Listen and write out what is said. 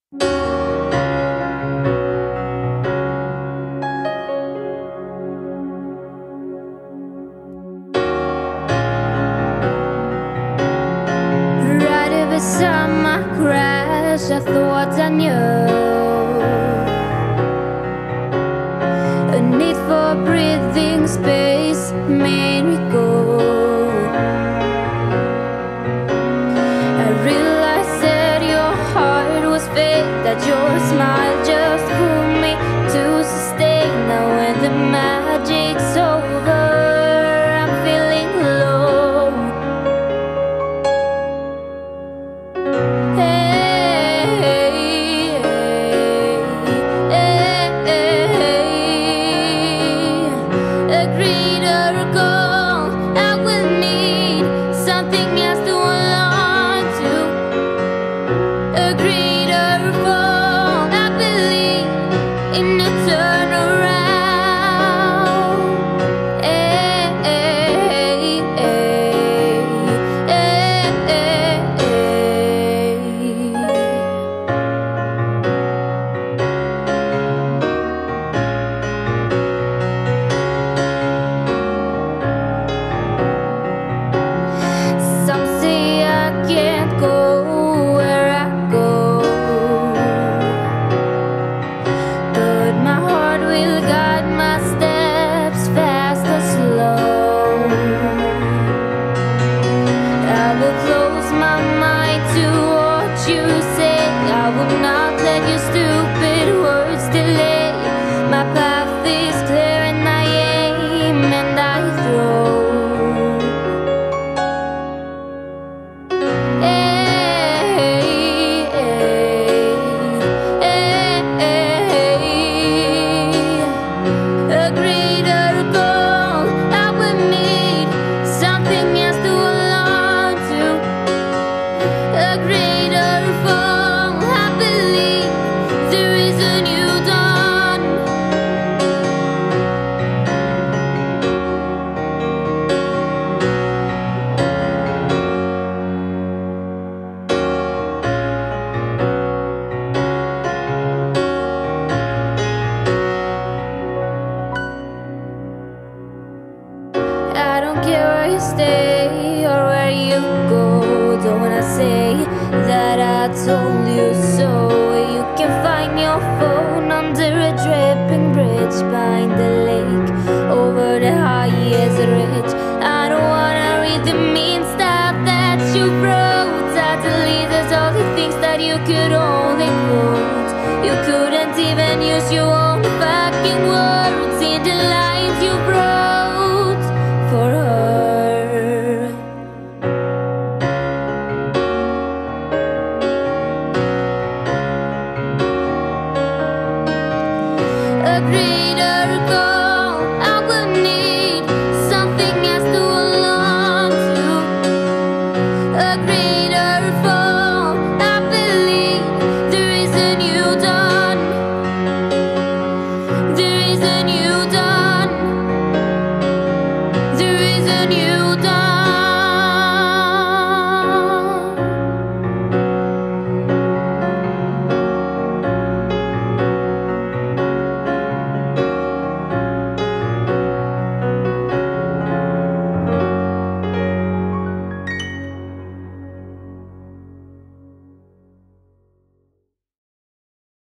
Right over summer crash, I thought I knew a need for breathing space made me go. I realized that your heart was fake, that your smile just pulled me to sustain. Now when the magic's over, I'm feeling low. Hey, hey, hey, hey. Agreed or goal, I will need something else to hold on to. Agreed or fall, I believe in a turnaround. Hey, hey, hey, hey, hey, hey. Some say I can't go where I go, but my heart will guide my steps, fast or slow. I will close my mind to what you say. I will not let your stupid words delay. My path is clear and I aim and I throw. Hey, hey, hey, hey. Agreed or goal, I will need something else to hold on to. Agreed or fall, I believe there is a new dawn. I don't care where you stay or where you go. Don't wanna say that I told you so. You can find your phone under a dripping bridge, behind the lake, over the highest ridge. I don't wanna read the mean stuff that you wrote. Sadly, there's all the things that you could only quote. You couldn't even use your own fucking words.